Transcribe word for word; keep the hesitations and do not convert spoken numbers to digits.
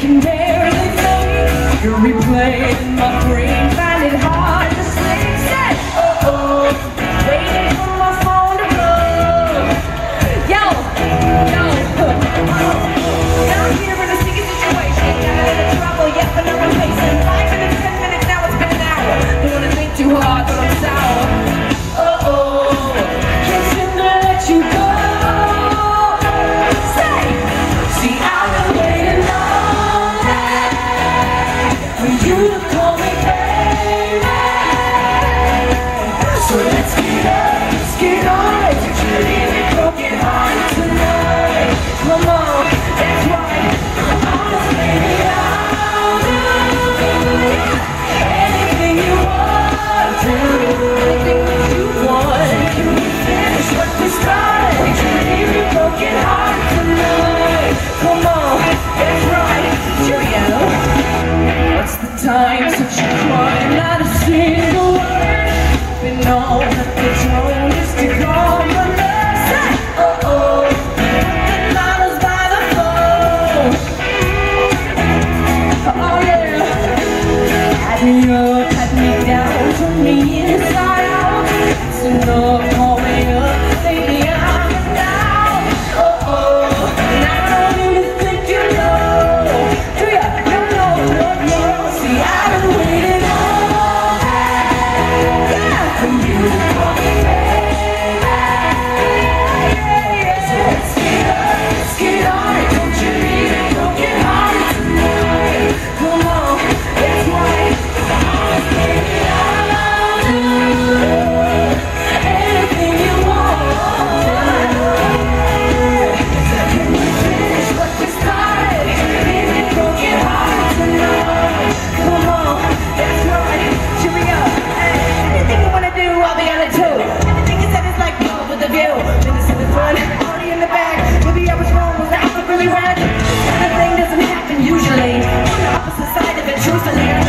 can barely think. You're replaying my brain, find it hard to sleep. Say, oh oh, waiting for my phone to blow. Yo, yo, and I'm here in a sticky situation. Got in a trouble, yes, but now I'm facing five minutes, ten minutes, now it's been an hour. Don't wanna think too hard, but I'm sour. Oh oh, can't seem to let you go. Say, see, I've been waiting all day for you to call me baby. So let's get up, let's get on it. You leave me broken hearted tonight. Come on, that's right. Honest, baby, I'll do anything you want to. Anything you want. Can we finish what we started? You leave me broken hearted tonight. Come on, that's right. Cheerio. What's the time since you cried? Not a single word. Been all that it's wrong just to call my nurse. Oh oh, ten dollars by the phone. Oh yeah, had me up, had me down, turn me inside out. It's enough, call me up, baby, I'm down. Oh oh, and I don't even think you know. Do ya? No, no, no, no. See, I've been waiting all day, yeah, for you to call me baby. So let's get up, let's get on it. Don't you leave it broken hearted tonight. Come on, that's right. Honest, baby, I'll do anything you want. Can we finish what we started? Leave it broken hearted tonight. Come on, that's right. Cheerio. Hey, anything you wanna do, I'll be on it too. Everything you said is like love with a view. Then this is the fun, already in the bag. Maybe I was wrong, was the apple really red? This kind of thing doesn't happen usually. On the opposite side of it, truthfully.